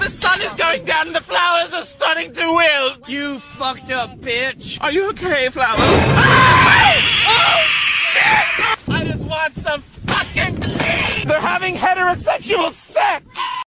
The sun is going down and the flowers are starting to wilt. You fucked up, bitch. Are you okay, flowers? Ah! Oh, shit! I just want some fucking tea! They're having heterosexual sex!